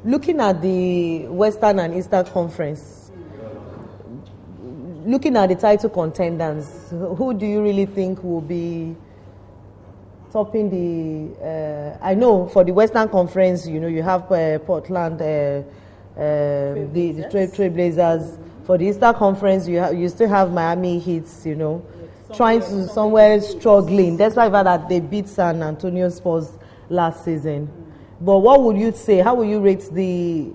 looking at the Western and Eastern Conference, looking at the title contenders, who do you really think will be topping the? I know for the Western Conference, you have Portland, the Trailblazers. For the Eastern Conference, you still have Miami Heat, trying to somewhere struggling. That's why that they beat San Antonio Spurs last season. But what would you say? How will you rate the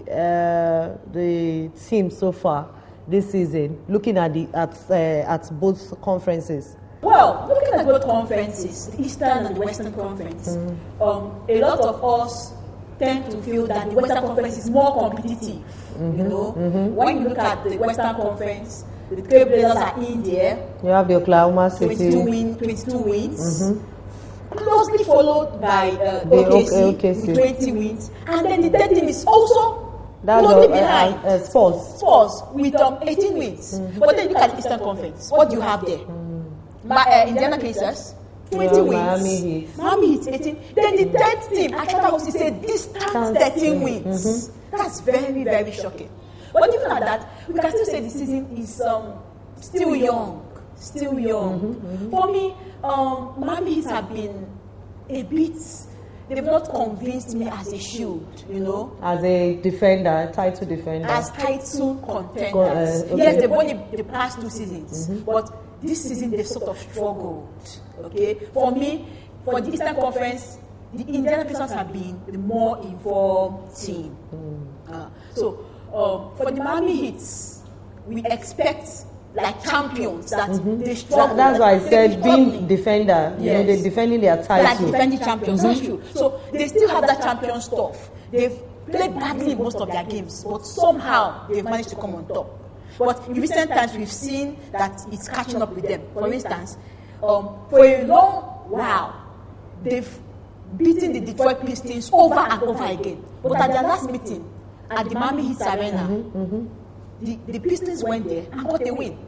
team so far this season? Looking at both conferences. Well, looking at both conferences, the Eastern and the Western Conference, a lot of us tend to feel that the Western Conference is more competitive. When you look at the Western Conference, the Trailblazers are in there. You have the Oklahoma City. 22 wins. Closely followed by OKC with 20 wins. And then the third team is also closely behind Spurs with 18 wins. But then look at the Eastern Conference. What do you have there? Indiana Pacers, 20 wins. Miami Heat, 18. Then the third team, Atlanta Hawks, is a distant 13 wins. That's very, very shocking. But even at that, we can still say the season is still young. For me, Miami Heat have been a bit. They've not convinced me as they should, As a defender, title defender. As title contenders. Yes, they've won the past 2 seasons, but this season they've sort of struggled. Okay, for me, for the Eastern Conference, the Indiana Pacers have been the more informed team. So for the Miami Heat, we expect like champions that they struggle. That's why I said being defender. Yes. They're defending their title. Like defending champions. That's true. So they still have that champion stuff. They've played badly in most of their games, but somehow they've managed to come on top. But in recent times, we've seen that it's catching up with them. For instance, for a long while, they've beaten the Detroit Pistons over and over again. But at their last meeting at the Miami Heat Arena, the Pistons went there and got a win.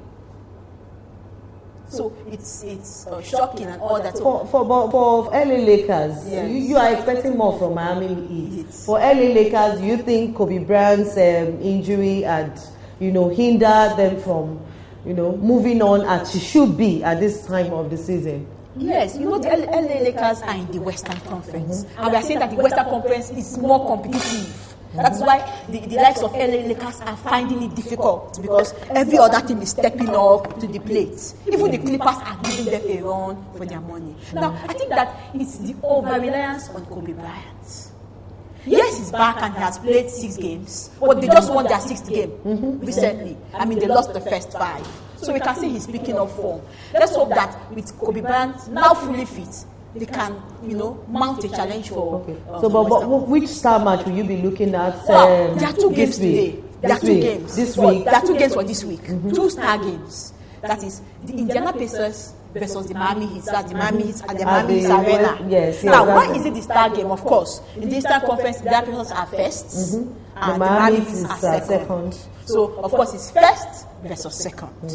So it's shocking and all that. For LA Lakers, yes. you are expecting more from Miami Heat. For LA Lakers, do you think Kobe Bryant's injury had hinder them from moving on as it should be at this time of the season? Yes, the LA Lakers are in the Western Conference, and we are saying that the Western Conference is more competitive. That's why the likes of LA Lakers are finding it difficult, because every other team is stepping up to the plate. Even the Clippers are giving them a run for their money. Now, I think that it's the over-reliance on Kobe Bryant. Yes, he's back and he has played 6 games, but they just won their 6th game recently. I mean, they lost the first 5. So we can say he's picking up form. Let's hope that with Kobe Bryant now fully fit, they can, mount a challenge for. Okay. But which star match will you be looking at? Well, there are 2 games today. There are 2 games. This week. There are 2 games for this week. 2 star games. That is the Indiana Pacers versus the Miami Heat. That's the Miami Heat at the Miami Heat Arena. Yes. Now, why is it the star game? Of course, in the Eastern Conference, the Indiana Pacers are first, and the Miami Heat are second. So, of course, it's first versus second.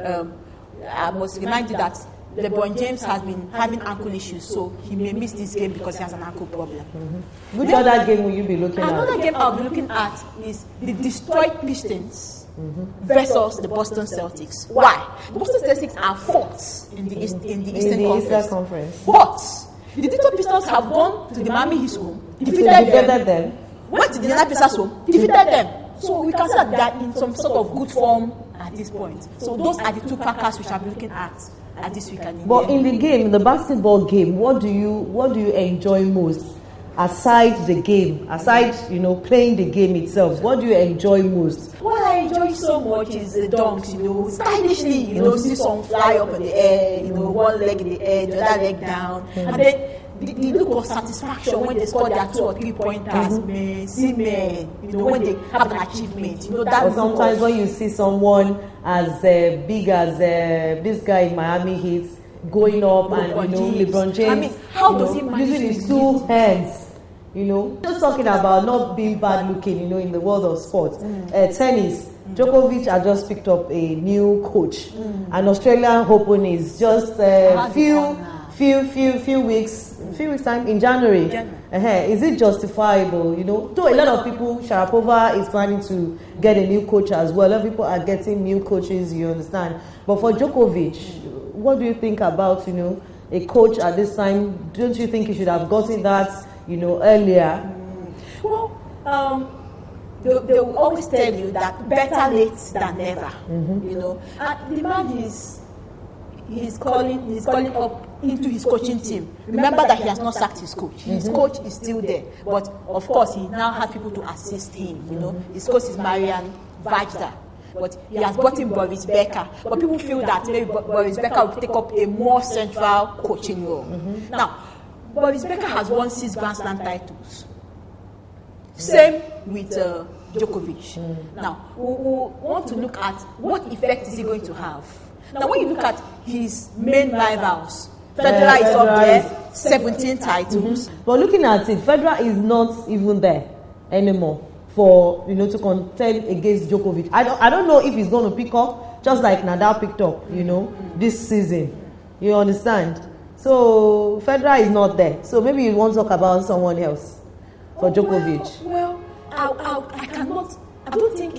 I must remind you that LeBron James has been having ankle issues, so he may miss this game because he has an ankle problem. Which other game will you be looking at? Another game I'll be looking at is the Detroit Pistons versus the Boston Celtics. Why? The Boston Celtics are 4th in the Eastern Conference. But the Detroit Pistons have gone to the Miami Heat home, defeated them. Went to the Indiana Pacers home, defeated them. So we can say that they are in some sort of good form at this point. So those are the 2 factors which I'll be looking at this weekend. But in the game, the basketball game, what do you enjoy most? Aside the game, playing the game itself, what do you enjoy most? What I enjoy so much is the dunks, stylishly, see some fly up in the air, one leg in the air, the other leg down, and then the look of satisfaction when they score their 2 or 3 pointers, when they have an achievement, that. Or sometimes when you see someone as big as this guy in Miami Heat going up LeBron James. I mean, how does he manage using his 2 hands? Just talking about not being bad looking, in the world of sports. Tennis, Djokovic has just picked up a new coach. An Australian Open is just few few weeks time in January. Is it justifiable? You know, though a lot of people, Sharapova is planning to get a new coach as well. A lot of people are getting new coaches. You understand? But for Djokovic, what do you think about, you know, a coach at this time? Don't you think he should have gotten that, you know, earlier? Well, they will always tell you that better late than never. You know, and the man he's calling up into his coaching team. Remember that he has not sacked his coach. His coach is still there, but of course he now has people to assist him. You know, his coach is Marian Vajda, but he has brought in Boris Becker. But people feel that maybe Boris Becker will take up a more central coaching role. Now, Boris Becker has won 6 Grand Slam titles. Same with Djokovic. Now, we want to look at what effect is he going to have. Now, when you look at his main rivals, Federer is up there, 17 titles. But looking at it, Federer is not even there anymore for, you know, to contend against Djokovic. I don't know if he's going to pick up, just like Nadal picked up, you know, this season. You understand? So Federer is not there. So maybe you want to talk about someone else for Djokovic. Well, I don't think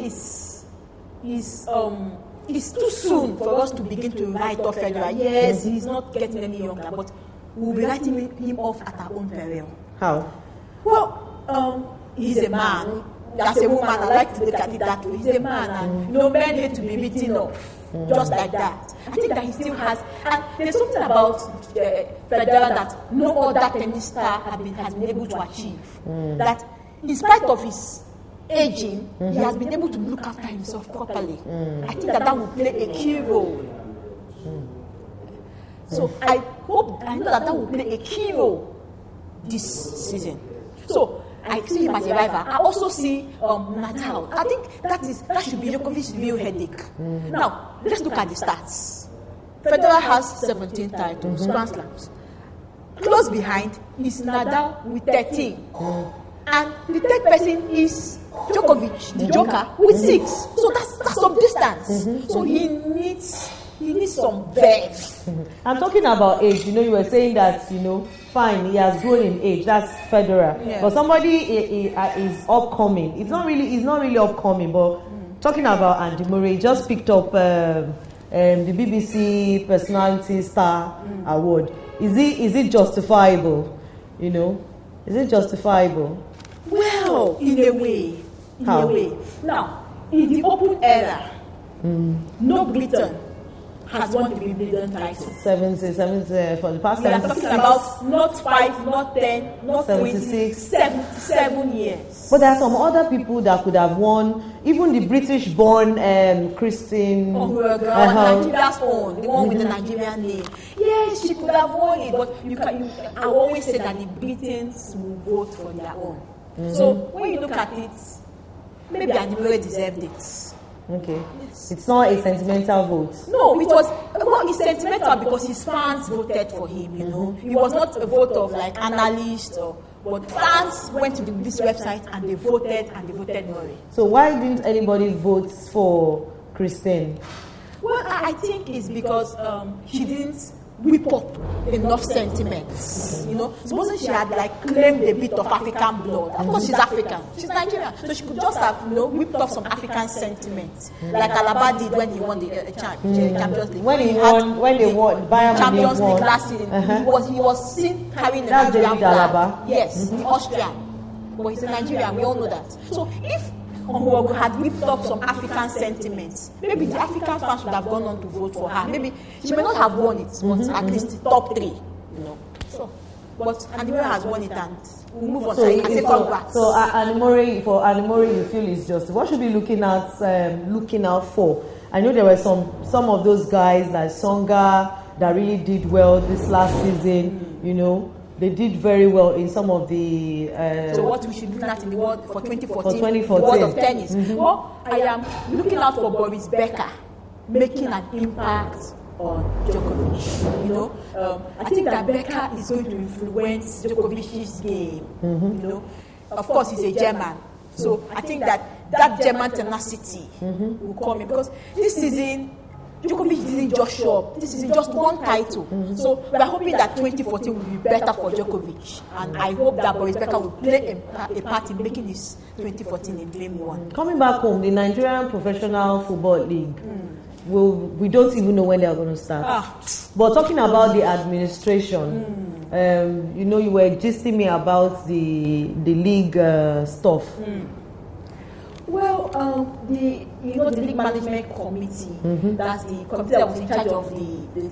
it's too soon for us to begin to write off Federer. Yes, he's not getting any younger, but we'll be writing him off at our own peril. How? Well, he's a man. As a woman, I like to look at it that way. He's a man, and you know, men hate to be written off just like that. I think that he still has, and there's something about Federer that no other tennis star has been able to achieve. That in spite of his aging, he has been able to look after himself properly. I think that will play a key role. So I know that will play a key role this season. So I see him as a rival. I also see Nadal. I think that should be Djokovic's real headache. Now, let's look at the stats. Federer has 17 titles, Grand Slams. Close behind is Nadal with 13. And the third person is Djokovic, the Joker, with 6. So that's some distance. So he needs some verve. I'm talking about age. You know, you were saying that, you know, fine, he has grown in age. That's Federer. Yeah. But somebody is upcoming. He's not really upcoming. But talking about Andy Murray, he just picked up the BBC Personality Star Award. Is it justifiable? You know, is it justifiable? Well, in a way. Now, in the Open era, no Briton has won the Wimbledon title. 70 for the past 76. We are talking about not 5, not 10, not 76. 77 years. But there are some other people that could have won, even the British-born Christine. Nigeria's own, the one with the Nigerian name. Yes, she could have won it, but I always say that the Britons will vote for their own. So when you look at it, maybe Andy Murray deserved it. Okay. Yes. It's not a sentimental vote. No, it's sentimental because his fans voted for him, you know. It was not a vote of like analysts but fans went to this website and they voted Murray. So why didn't anybody vote for Christine? Well, I think it's because she didn't whip up enough sentiments, you know. Supposing she had like claimed a bit of African blood. Of course, she's African. She's Nigerian, so she could just have, you know, whipped up some African sentiments, like Alaba did when he won the Champions League. When they won Bayern Champions League last season, he was seen carrying the Nigerian flag. Yes, the Austrian, but he's a Nigerian. We all know that. So if Onwogu had whipped up some African sentiments, maybe the African fans would have gone on to vote for her. Maybe she may not have won it, but at least the top 3, you know. So, but Andy Murray has won it, and we'll move on. So I say congrats. So Andy Murray, you feel is just what should be looking out for? I know there were some of those guys like Tsonga that really did well this last season. You know, they did very well in some of the. So what we should look at in the world for 2014, the world of tennis. Well, I am looking out for Boris Becker making an impact on Djokovic. You know, I think that Becker is going to influence Djokovic's game. You know, of course he's a German, so I think that German tenacity will come in because this season Djokovic didn't just show up. This is just one title. So we are hoping that 2014 will be better for Djokovic. And I hope that Boris Becker will play a part in making this 2014 a dream one. Coming back home, the Nigerian Professional Football League, we don't even know when they are going to start. But talking about the administration, you were gisting me about the league stuff. Well, the league management committee, that's the committee that was in charge of the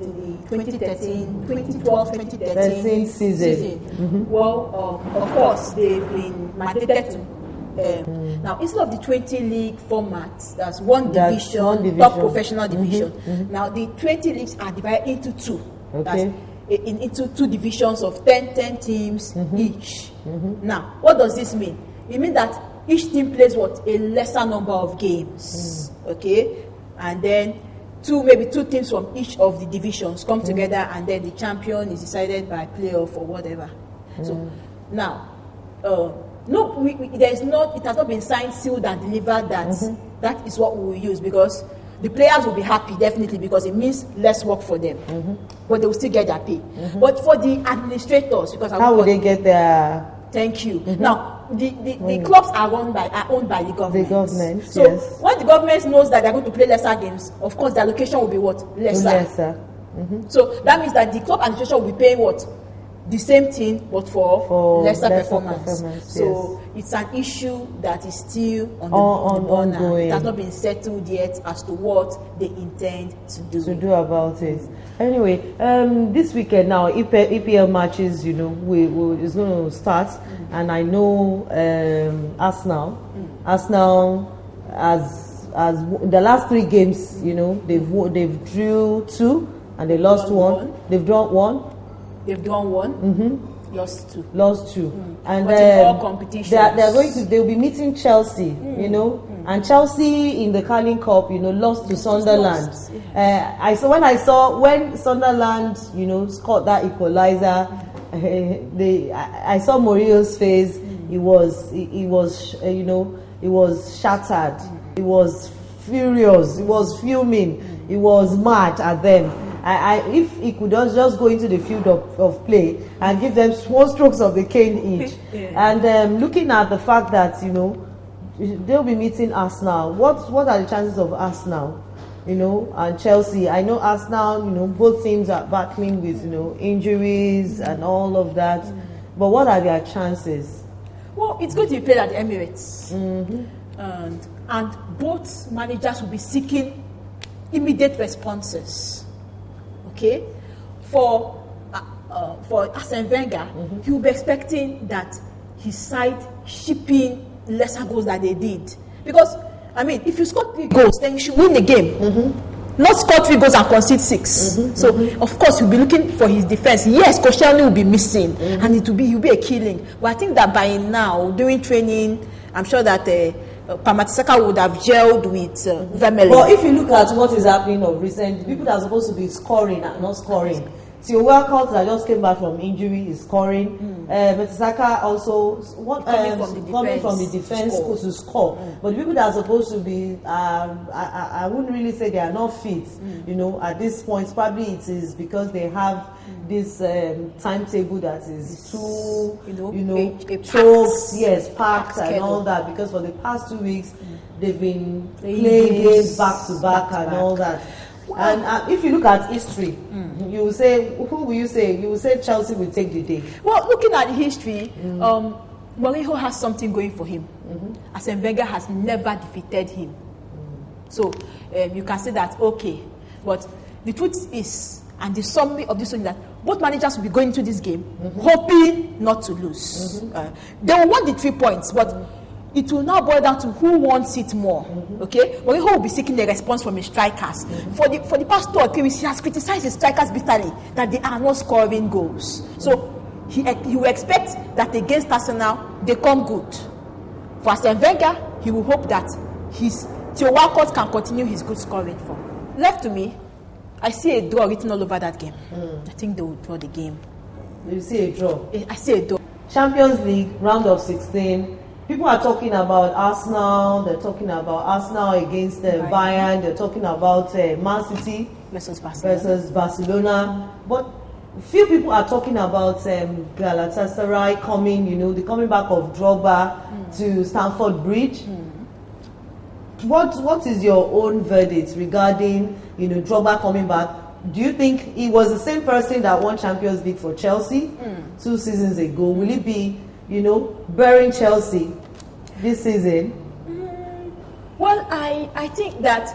2012-2013 season. Well, of course, they've been mandated to. Now, instead of the 20 league format, that's one division, top professional division. Now, the 20 leagues are divided into two. Okay. Into two divisions of 10 teams each. Now, what does this mean? It means that each team plays a lesser number of games, okay, and then maybe two teams from each of the divisions come together, and then the champion is decided by playoff or whatever. So now, it has not been signed, sealed, and delivered that is what we will use, because the players will be happy definitely, because it means less work for them, but they will still get their pay. But for the administrators, because how will they get their? Thank you. Now, the clubs are owned by the government. The government, so when the government knows that they're going to play lesser games, of course the allocation will be lesser. So that means that the club administration will be paying the same thing, but for lesser performance. So it's an issue that is still on the burner. It has not been settled yet as to what they intend to do about it. Anyway, this weekend now, EPL matches, is going to start, and I know Arsenal as the last three games, they've drew 2 and they lost 1. They've drawn 1. They've drawn 1. Lost 2. And but in all competitions, they'll be meeting Chelsea, and Chelsea in the Carling Cup, lost to Sunderland. When Sunderland, scored that equalizer, I saw Mourinho's face. He was shattered. He was furious. He was fuming. He was mad at them. If he could just go into the field of play and give them 1 strokes of the cane each, and looking at the fact that they'll be meeting Arsenal. What are the chances of Arsenal, and Chelsea? I know Arsenal, both teams are battling with injuries and all of that. But what are their chances? Well, it's going to be played at the Emirates, and both managers will be seeking immediate responses. Okay, for Arsene Wenger, he will be expecting that his side shipping lesser goals that they did, because if you score 3 goals, then you should win the game. Not score 3 goals and concede 6. So of course you'll be looking for his defense. Yes, Koscielny will be missing, and he'll be a killing. But I think that by now, during training, I'm sure that Mertesacker would have gelled with Vermeulen. But if you look at what is happening of recent, people that are supposed to be scoring are not scoring. Theo Walcott that just came back from injury is scoring. Mertesacker also coming from the defense to score. But the people that are supposed to be, I wouldn't really say they are not fit. At this point, probably it is because they have this timetable that is too, packed and all that. Because for the past 2 weeks, they've been playing games back to back and all that. And if you look at history, you will say, who will you say? You will say Chelsea will take the day. Well, looking at history, Mourinho has something going for him. Arsene Wenger has never defeated him. So you can say that, okay. But the truth is, and the summary of this one is that both managers will be going into this game hoping not to lose. They will want the 3 points, but it will now boil down to who wants it more. Okay, Mourinho will be seeking a response from his strikers. For the past 2 or 3 weeks, he has criticized his strikers bitterly that they are not scoring goals. So he will expect that against Arsenal they come good. For Arsene Wenger, he will hope that Theo Walcott can continue his good scoring form. Left to me, I see a draw written all over that game. I think they will draw the game. You see a draw? I see a draw. Champions League round of 16. People are talking about Arsenal. They're talking about Arsenal against Bayern. They're talking about Man City versus Barcelona. But few people are talking about Galatasaray coming. The coming back of Drogba to Stamford Bridge. What is your own verdict regarding Drogba coming back? Do you think he was the same person that won Champions League for Chelsea 2 seasons ago? Will he be burying Chelsea this season? Well, I think that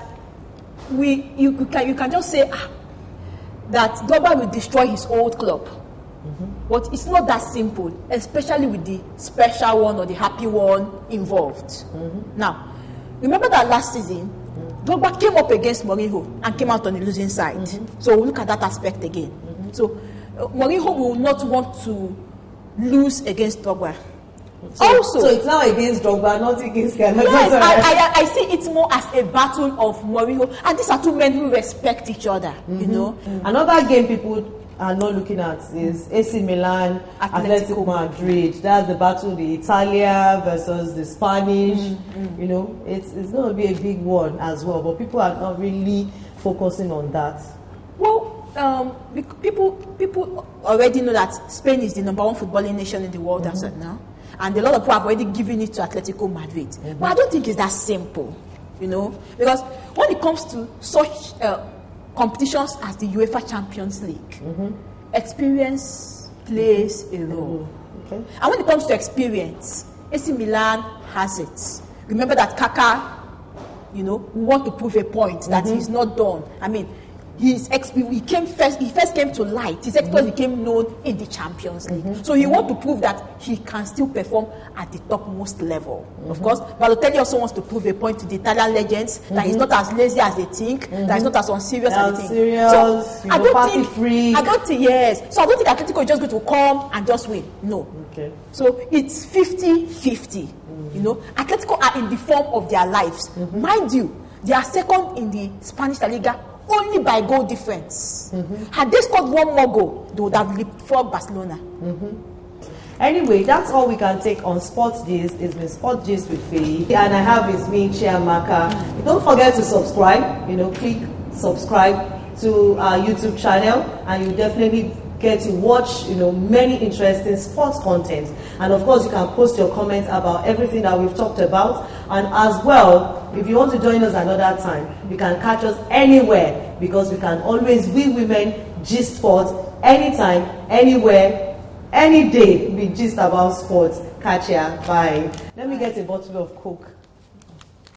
you can just say that Drogba will destroy his old club. But it's not that simple, especially with the special one or the happy one involved. Now, remember that last season, Drogba came up against Mourinho and came out on the losing side. So we'll look at that aspect again. So Mourinho will not want to lose against Drogba. So it's now against Drogba, not against Galatasaray. Yes, I see it more as a battle of Mourinho, and these are two men who respect each other. Another game people are not looking at is AC Milan, Atletico Madrid. That's the battle, the Italia versus the Spanish. It's going to be a big one as well, but people are not really focusing on that. Well, people already know that Spain is the #1 footballing nation in the world as of now, and a lot of people have already given it to Atletico Madrid. But I don't think it's that simple, because when it comes to such competitions as the UEFA Champions League, experience plays a role. And when it comes to experience, AC Milan has it. Remember that Kaka, we want to prove a point that he's not done. I mean, he first came to light. His exploits became known in the Champions League. So he wants to prove that he can still perform at the topmost level. Of course, Balotelli also wants to prove a point to the Italian legends that he's not as lazy as they think, that he's not as unserious as they think. So I don't think yes. So I don't think Atletico is just going to come and just win. No. So it's 50-50. Atletico are in the form of their lives. Mind you, they are second in the Spanish La Liga only by goal difference. Had they scored one more goal, they would have leapfrogged Barcelona. Anyway, that's all we can take on Sports Gist. It's been Sports Gist with Faye, and I have with me Chiamaka. Don't forget to subscribe. Click subscribe to our YouTube channel, and you definitely get to watch many interesting sports content. And of course, you can post your comments about everything that we've talked about. And as well, if you want to join us another time, you can catch us anywhere, because we women gist sports anytime, anywhere, any day. We gist about sports. Catch ya. Bye. Let me get a bottle of Coke.